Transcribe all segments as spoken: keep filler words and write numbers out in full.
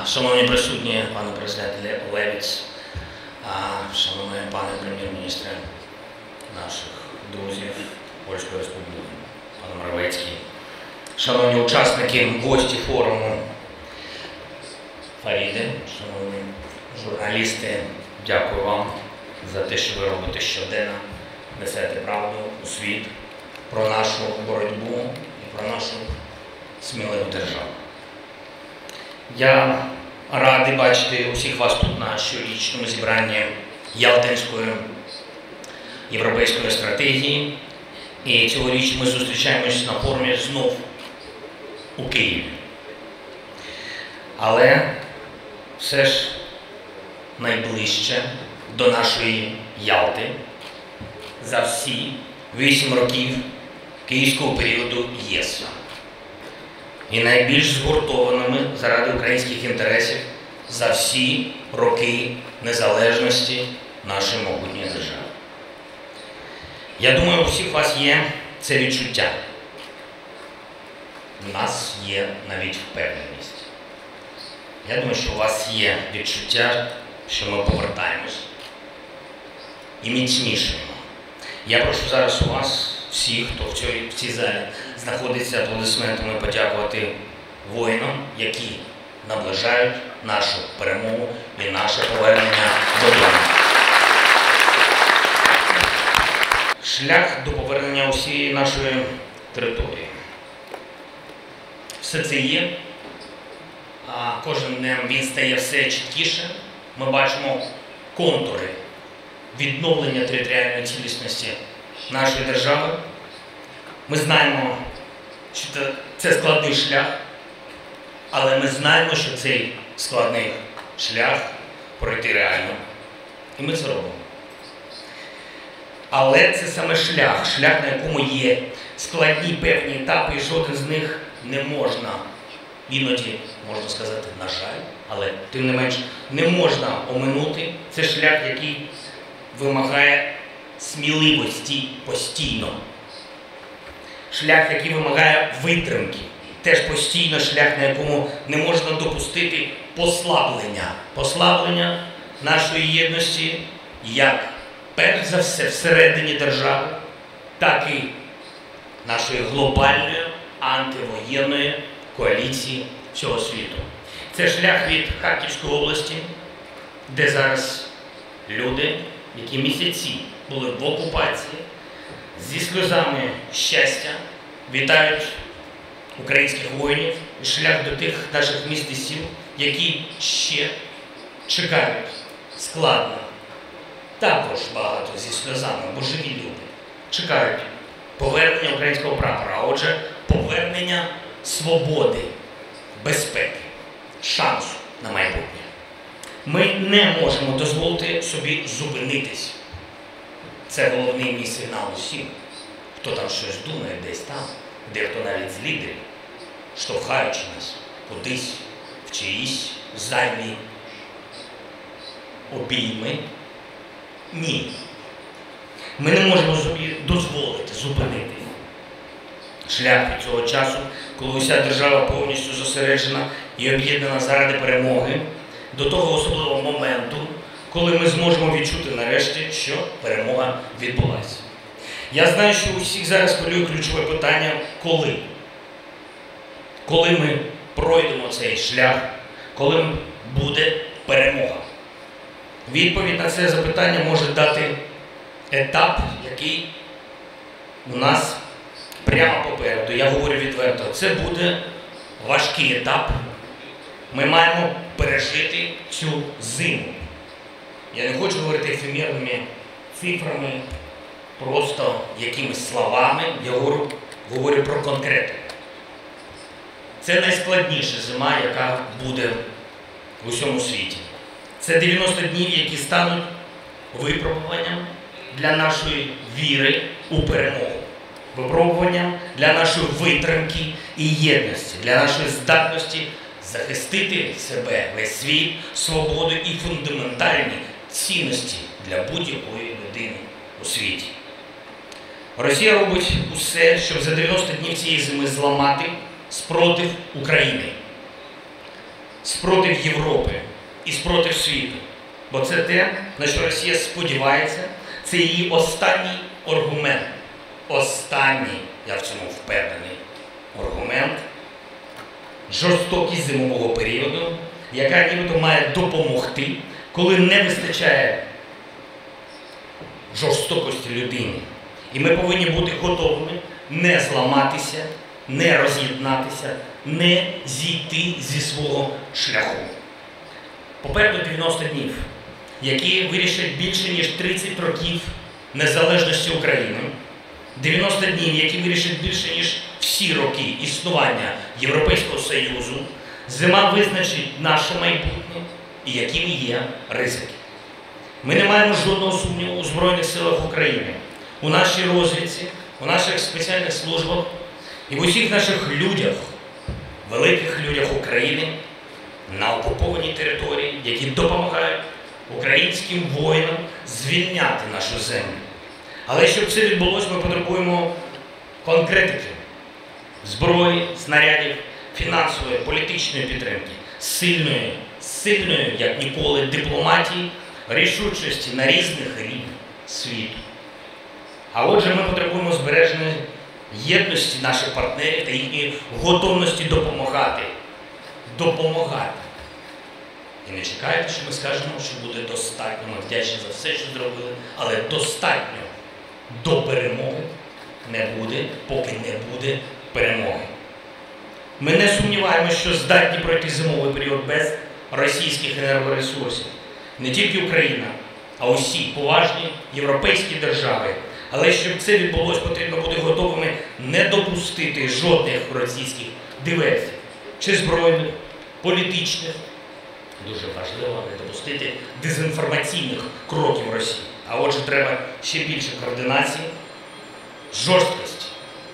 Шановні присутні, пане президент Левіц, шановні пане прем'єр-міністре наших друзів Польської Республіки, пане Моровецький, шановні учасники, гості форуму Фаріди, шановні журналісти, дякую вам за те, що ви робите щоденно, несете правду у світ про нашу боротьбу і про нашу сміливу державу. Я радий бачити усіх вас тут на щорічному зібранні Ялтинської європейської стратегії. І цьогоріч ми зустрічаємось на форумі знов у Києві. Але все ж найближче до нашої Ялти за всі вісім років київського періоду ЄС. І найбільш згуртованими заради українських інтересів за всі роки незалежності нашої могутньої держави. Я думаю, у всіх вас є це відчуття. У нас є навіть впевненість. Я думаю, що у вас є відчуття, що ми повертаємось і міцнішимо. Я прошу зараз у вас, всіх, хто в цій, в цій залі знаходиться, аплодисментами подякувати воїнам, які наближають нашу перемогу і наше повернення додому. Шлях до повернення усієї нашої території. Все це є, а кожним днем він стає все чіткіше. Ми бачимо контури відновлення територіальної цілісності нашої держави. Ми знаємо, що це складний шлях, але ми знаємо, що цей складний шлях пройти реально. І ми це робимо. Але це саме шлях, шлях, на якому є складні певні етапи, і жоден з них не можна, іноді, можна сказати, на жаль, але тим не менш, не можна оминути. Це шлях, який вимагає сміливості постійно. Шлях, який вимагає витримки. Теж постійно шлях, на якому не можна допустити послаблення. Послаблення нашої єдності як, перш за все, всередині держави, так і нашої глобальної антивоєнної коаліції всього світу. Це шлях від Харківської області, де зараз люди, які місяці були в окупації, зі сльозами щастя вітають українських воїнів, і шлях до тих наших міст і сіл, які ще чекають складно. Також багато зі сльозами, бо живі люди чекають повернення українського прапора, а отже, повернення свободи, безпеки, шансу на майбутнє. Ми не можемо дозволити собі зупинитись. Це головний мій сигнал усім, хто там щось думає десь там, дехто навіть з лідерів, штовхаючи нас кудись в чиїсь зайві обійми. Ні. Ми не можемо собі дозволити зупинити шлях від цього часу, коли уся держава повністю зосереджена і об'єднана заради перемоги, до того особливого моменту, коли ми зможемо відчути нарешті, що перемога відбулася. Я знаю, що у всіх зараз хвилює ключове питання – коли? Коли ми пройдемо цей шлях, коли буде перемога? Відповідь на це запитання може дати етап, який у нас прямо попереду. Я говорю відверто, це буде важкий етап. Ми маємо пережити цю зиму. Я не хочу говорити ефемерними цифрами, просто якимись словами. Я говорю, говорю про конкретику. Це найскладніша зима, яка буде в усьому світі. Це дев'яносто днів, які стануть випробуванням для нашої віри у перемогу. Випробуванням для нашої витримки і єдності, для нашої здатності захистити себе, весь світ, свободу і фундаментальні цінності для будь-якої людини у світі. Росія робить усе, щоб за дев'яносто днів цієї зими зламати спротив України. спротив Європи і спротив світу. Бо це те, на що Росія сподівається, це її останній аргумент. Останній, я в цьому впевнений, аргумент жорстокість зимового періоду, яка нібито має допомогти, коли не вистачає жорстокості людини. І ми повинні бути готовими не зламатися, не роз'єднатися, не зійти зі свого шляху. Попереду дев'яносто днів, які вирішать більше, ніж тридцять років незалежності України. дев'яносто днів, які вирішать більше, ніж всі роки існування Європейського Союзу. Зима визначить наше майбутнє і якими є ризики. Ми не маємо жодного сумніву у Збройних силах України, у нашій розвідці, у наших спеціальних службах і в усіх наших людях, великих людях України на окупованій території, які допомагають українським воїнам звільняти нашу землю. Але щоб це відбулося, ми потребуємо конкретики, зброї, снарядів, фінансової, політичної підтримки, сильної, сильної, як ніколи, дипломатії, рішучості на різних рівнях світу. А отже, ми потребуємо збереження єдності наших партнерів та їхньої готовності допомагати. Допомагати. І не чекайте, що ми скажемо, що буде достатньо. Ми вдячні за все, що зробили, але достатньо до перемоги не буде, поки не буде перемоги. Ми не сумніваємося, що здатні пройти зимовий період без російських енергоресурсів. Не тільки Україна, а усі поважні європейські держави. Але щоб це відбулося, потрібно бути готовими не допустити жодних російських диверсій, чи збройних, політичних. Дуже важливо не допустити дезінформаційних кроків Росії. А отже, треба ще більше координації, жорсткості,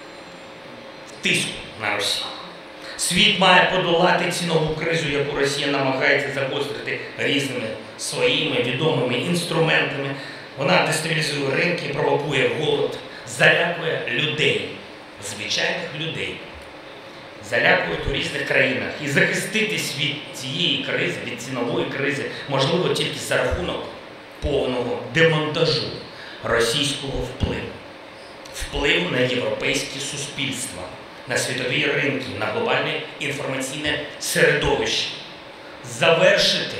тиску на Росію. Світ має подолати цінову кризу, яку Росія намагається загострити різними своїми відомими інструментами. Вона дестабілізує ринки, провокує голод, залякує людей, звичайних людей. Залякують у різних країнах. І захиститись від цієї кризи, від цінової кризи, можливо тільки за рахунок повного демонтажу російського впливу. Вплив на європейське суспільство, на світові ринки, на глобальне інформаційне середовище. Завершити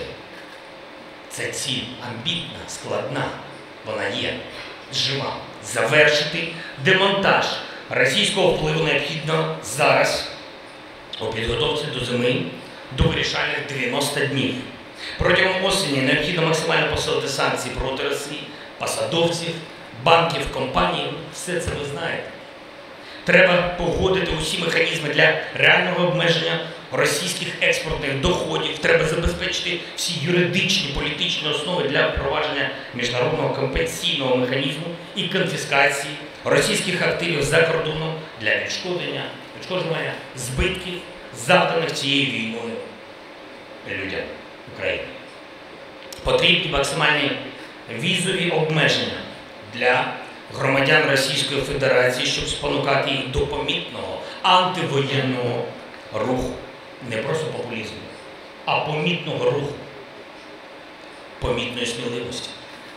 це ціль амбітна, складна, вона є жива. Завершити демонтаж російського впливу необхідно зараз у підготовці до зими, до вирішальних дев'яноста днів. Протягом осені необхідно максимально посилити санкції проти Росії, посадовців, банків, компаній. Все це ви знаєте. Треба погодити усі механізми для реального обмеження російських експортних доходів. Треба забезпечити всі юридичні, політичні основи для впровадження міжнародного компенсійного механізму і конфіскації російських активів за кордоном для відшкодження, відшкоджування збитків, завданих цією війною людям України. Потрібні максимальні візові обмеження для громадян Російської Федерації, щоб спонукати їх до помітного антивоєнного руху. Не просто популізму, а помітного руху, помітної сміливості.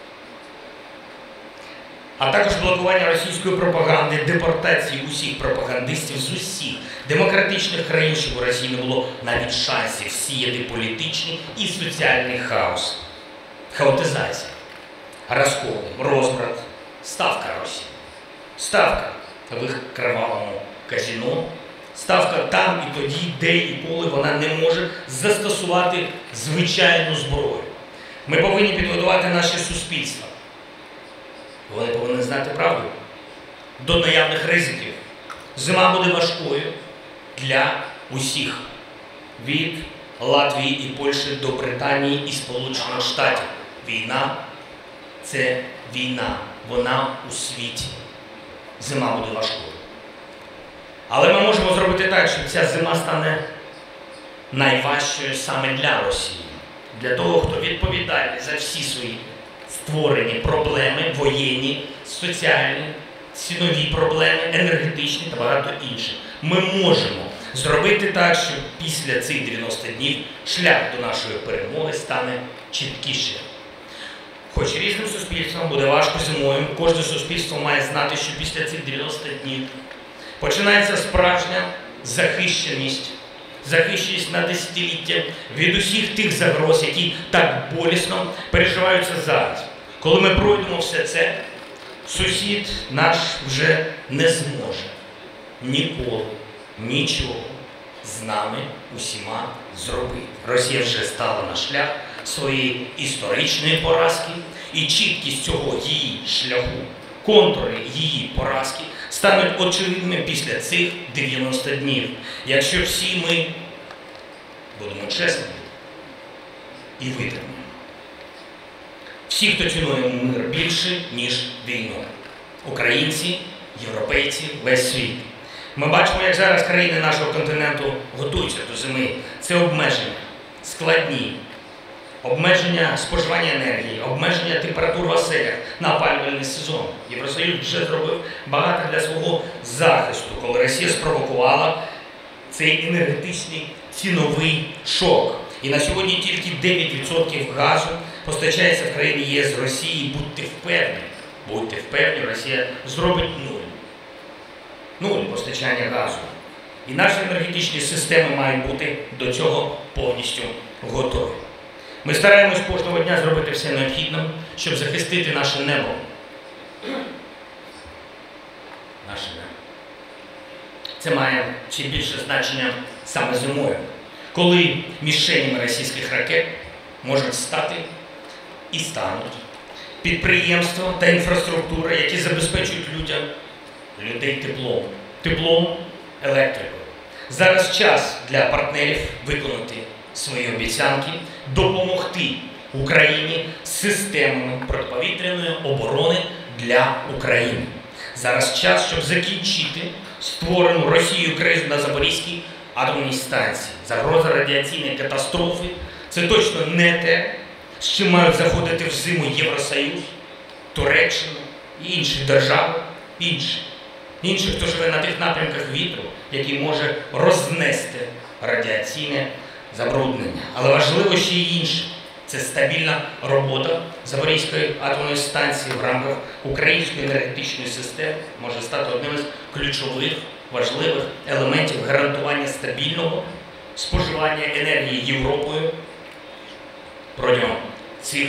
А також блокування російської пропаганди, депортації усіх пропагандистів з усіх демократичних країн, щоб у Росії не було навіть шансів сіяти політичний і соціальний хаос. Хаотизація, розкол, розбрат, ставка Росії. Ставка в їх кривавому казино. Ставка там і тоді, де і коли вона не може застосувати звичайну зброю. Ми повинні підготувати наше суспільство. Вони повинні знати правду до наявних ризиків. Зима буде важкою для усіх. Від Латвії і Польщі до Британії і Сполучених Штатів. Війна – це війна. Вона у світі. Зима буде важкою. Але ми можемо зробити так, щоб ця зима стане найважчою саме для Росії. Для того, хто відповідальний за всі свої створені проблеми, воєнні, соціальні, цінові проблеми, енергетичні та багато інших. Ми можемо Зробити так, щоб після цих дев'яноста днів шлях до нашої перемоги стане чіткішим. Хоч різним суспільствам буде важко зимою, кожне суспільство має знати, що після цих дев'яноста днів починається справжня захищеність, захищеність на десятиліття від усіх тих загроз, які так болісно переживаються зараз. Коли ми пройдемо все це, сусід наш вже не зможе ніколи нічого з нами усіма зробити. Росія вже стала на шлях своєї історичної поразки, і чіткість цього її шляху, контури її поразки стануть очевидними після цих дев'яноста днів. Якщо всі ми будемо чесними і витримаємо. Всі, хто цінує мир більше, ніж війну. Українці, європейці, весь світ. Ми бачимо, як зараз країни нашого континенту готуються до зими. Це обмеження, складні. Обмеження споживання енергії, обмеження температур в оселях на опалювальний сезон. Євросоюз вже зробив багато для свого захисту, коли Росія спровокувала цей енергетичний ціновий шок. І на сьогодні тільки дев'ять відсотків газу постачається в країні ЄС з Росії. Будьте впевнені, будьте впевнені, Росія зробить нуль. Нуль постачання газу. І наші енергетичні системи мають бути до цього повністю готові. Ми стараємось кожного дня зробити все необхідне, щоб захистити наше небо. Наше небо. Це має ще більше значення саме зимою, коли мішенями російських ракет можуть стати і стануть підприємства та інфраструктура, які забезпечують людям, людей теплом, теплом, електрикою. Зараз час для партнерів виконати свої обіцянки, допомогти Україні з системами протиповітряної оборони для України. Зараз час, щоб закінчити створену Росією кризу на Запорізькій атомній станції. Загроза радіаційної катастрофи – це точно не те, з чим мають заходити в зиму Євросоюз, Туреччина і інші держави, інші. Інші, хто живе на тих напрямках вітру, який може рознести радіаційне забруднення. Але важливо ще й інше. Це стабільна робота Запорізької атомної станції в рамках української енергетичної системи може стати одним із ключових, важливих елементів гарантування стабільного споживання енергії Європою протягом цих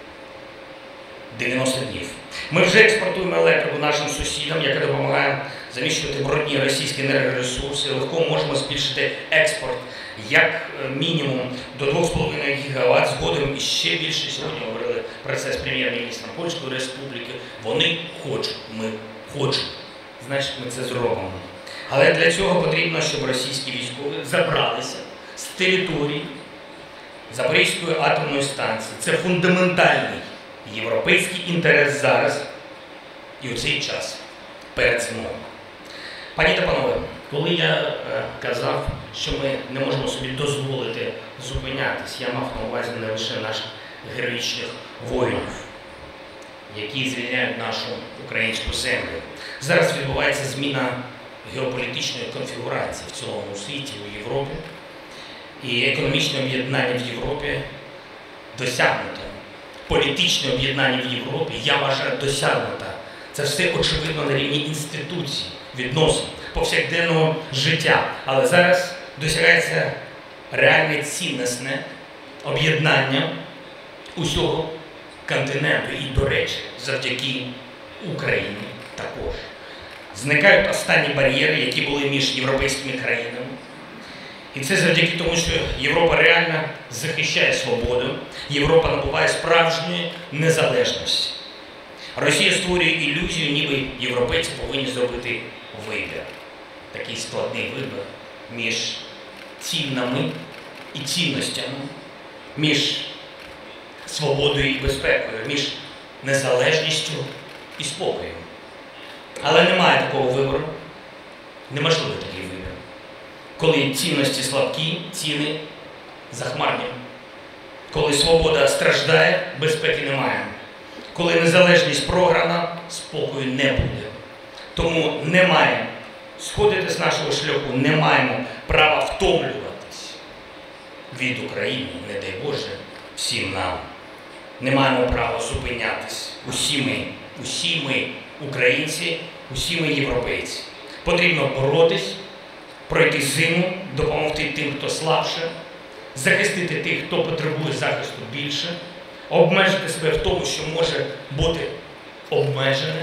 дев'яноста днів. Ми вже експортуємо електрику нашим сусідам, яка допомагає заміщувати брудні російські енергоресурси. Легко можемо збільшити експорт як мінімум до двох з половиною гігават, згодом і ще більше. Сьогодні говорили про це з прем'єр-міністром Польської Республіки. Вони хочуть, ми хочемо. Значить, ми це зробимо. Але для цього потрібно, щоб російські військові забралися з території Запорізької атомної станції. Це фундаментальний європейський інтерес зараз і у цей час перед зимою. Пані та панове, коли я е, казав, що ми не можемо собі дозволити зупинятись, я мав на увазі не лише наших героїчних воїнів, які звільняють нашу українську землю. Зараз відбувається зміна геополітичної конфігурації в цілому світі, у Європі. І економічне об'єднання в Європі досягнуто. Політичне об'єднання в Європі, я вважаю, досягнуто. Це все очевидно на рівні інституцій, відносин, повсякденного життя. Але зараз досягається реальне цінностне об'єднання усього континенту. І, до речі, завдяки Україні також. Зникають останні бар'єри, які були між європейськими країнами. І це завдяки тому, що Європа реально захищає свободу, Європа набуває справжньої незалежності. Росія створює ілюзію, ніби європейці повинні зробити вибір. Такий складний вибір між цінами і цінностями, між свободою і безпекою, між незалежністю і спокоєм. Але немає такого вибору, неможливо такий вибір. Коли цінності слабкі, ціни захмарні. Коли свобода страждає, безпеки немає. Коли незалежність програна, спокою не буде. Тому немає сходити з нашого шляху, не маємо права втомлюватись від України, не дай Боже, всім нам. Не маємо права зупинятись. Усі ми, усі ми українці, усі ми європейці. Потрібно боротись, пройти зиму, допомогти тим, хто слабше, захистити тих, хто потребує захисту більше, обмежити себе в тому, що може бути обмежене,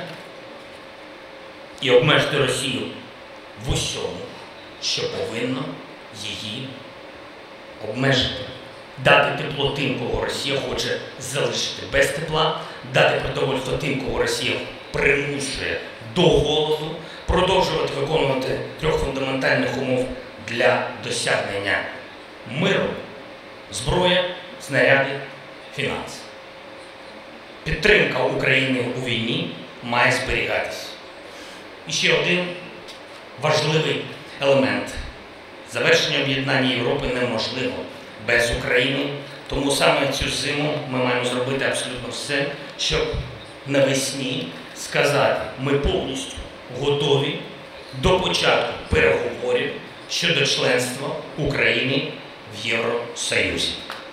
і обмежити Росію в усьому, що повинно її обмежити. Дати тепло тим, кого Росія хоче залишити без тепла, дати продовольство тим, кого Росія примушує до голоду, продовжувати виконувати трьох фундаментальних умов для досягнення миру: зброя, снаряди, фінанси. Підтримка України у війні має зберігатися. І ще один важливий елемент. Завершення об'єднання Європи неможливо без України. Тому саме цю зиму ми маємо зробити абсолютно все, щоб навесні сказати: ми повністю готові до початку переговорів щодо членства України в Євросоюзі.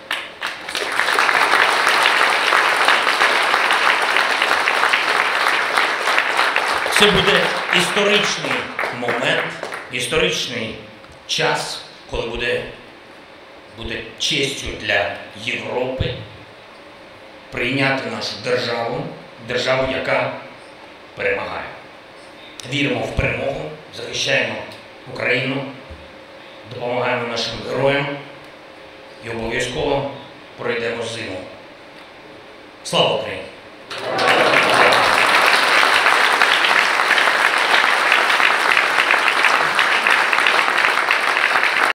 Це буде історичний момент, історичний час, коли буде, буде честю для Європи прийняти нашу державу, державу, яка перемагає. Віримо в перемогу, захищаємо Україну, допомагаємо нашим героям і обов'язково пройдемо зиму. Слава Україні!